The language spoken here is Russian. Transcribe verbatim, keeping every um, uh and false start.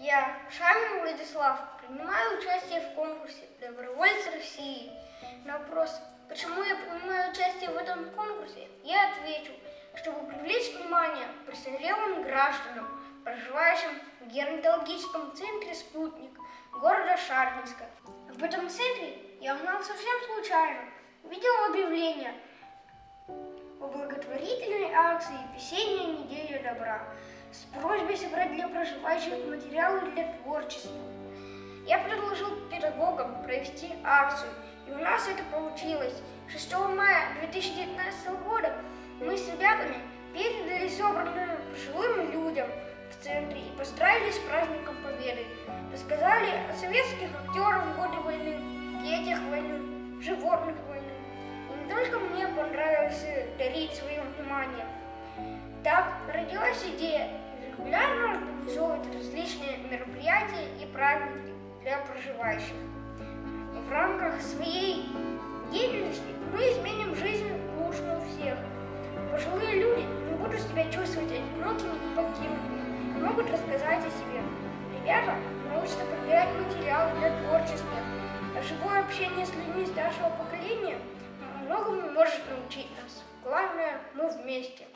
Я, Шамин Владислав, принимаю участие в конкурсе «Добровольцы России». На вопрос, почему я принимаю участие в этом конкурсе, я отвечу, чтобы привлечь внимание престарелым гражданам, проживающим в геронтологическом центре «Спутник» города Шарминска. В этом центре я узнал совсем случайно, увидел объявление о благотворительной акции «Весенняя неделя добра» с просьбой собрать для проживающих материалы для творчества. Я предложил педагогам провести акцию, и у нас это получилось. шестого мая две тысячи девятнадцатого года мы с ребятами передали собранное пожилым людям в центре и поздравили с праздником Победы. Рассказали о советских актерах в годы войны, детях войны, животных войны. И не только мне понравилось дарить свое внимание. Так родилась идея регулярно организовывать различные мероприятия и праздники для проживающих. В рамках своей деятельности мы изменим жизнь лучше у всех. Пожилые люди не будут себя чувствовать одинокими и покинутыми, могут рассказать о себе. Ребята научатся подбирать материалы для творчества. А живое общение с людьми старшего поколения многому может научить нас. Главное, мы вместе.